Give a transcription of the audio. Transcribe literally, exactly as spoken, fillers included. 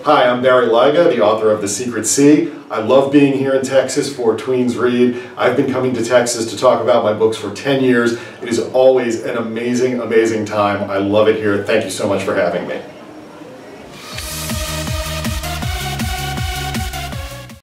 Hi, I'm Barry Lyga, the author of The Secret Sea. I love being here in Texas for Tweens Read. I've been coming to Texas to talk about my books for ten years. It is always an amazing, amazing time. I love it here. Thank you so much for having me.